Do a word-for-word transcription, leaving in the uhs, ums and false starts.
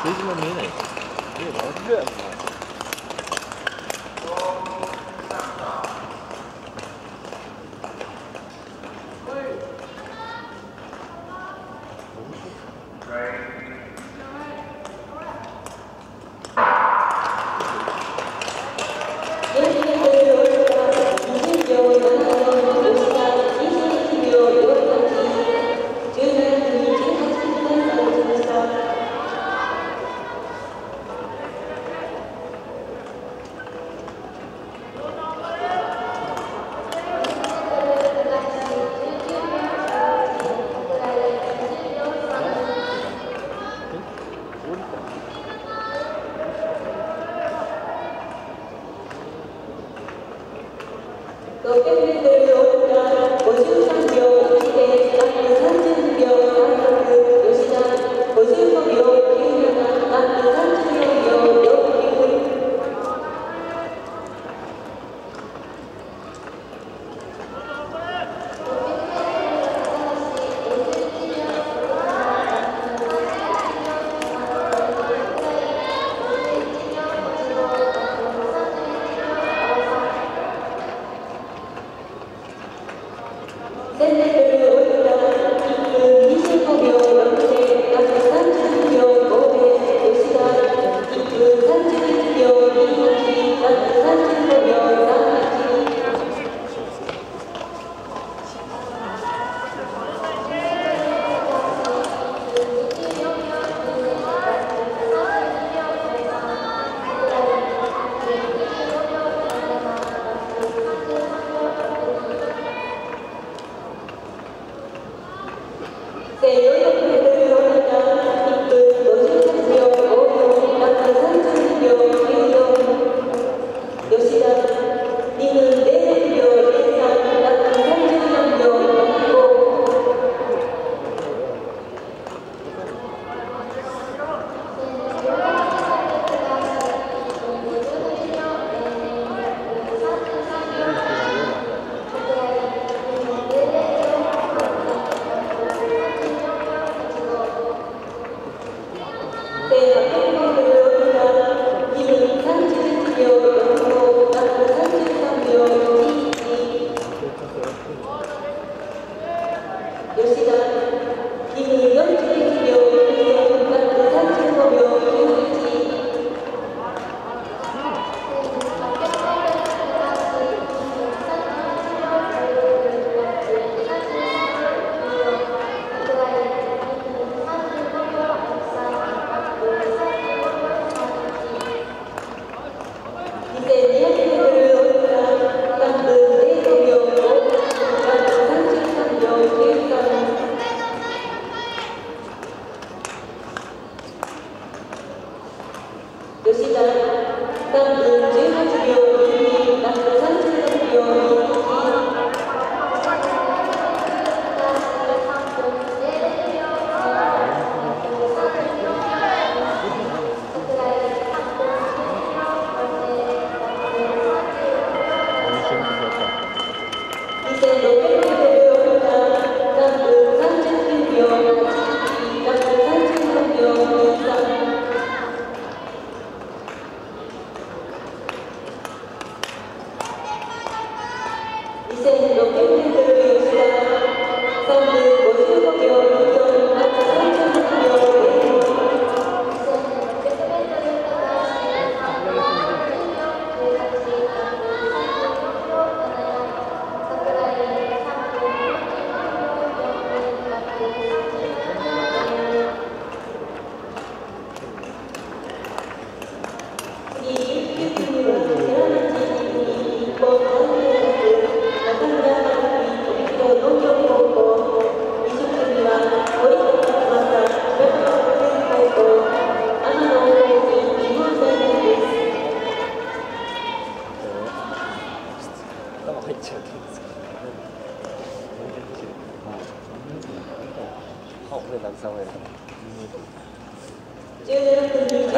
ページも見えない。え、なんでやろな。 ろっぴゃくメートルをごじゅうさんびょういちでさんじゅうにびょうさんろく吉田ごじゅうごびょうきゅうななさんじゅうよんびょうよんきゅうせんメートルをいっぷんにじゅうごびょうろくであとさんじゅうにびょうごで吉田いっぷんさんじゅういちびょうにはちあとさんじゅうごびょうさんはちせんよんひゃくメートルをいっぷんごじゅうはちびょうごよんあとさんじゅうにびょうきゅうよん吉田にふんぜろろくびょうぜろさんあとさんじゅうよんびょうろくご吉田にふんよんじゅういちびょうきゅうよんあとさんじゅうごびょうきゅういちにせんにひゃくメートルをさんぷんぜろごびょうごあとさんじゅうさんびょうきゅうさん吉田さんぷんじゅうはちびょうににあとさんじゅうろくびょうにいちにせんろっぴゃくメートルをさんぷんさんじゅうきゅうびょうはちいちあとさんじゅうよんびょうにさんにせんろっぴゃくメートル吉田さんぷんごじゅうごびょうによんあとさんじゅうはちびょうぜろ入っちゃうんですか。あ、俺慰める。 じゅうろくに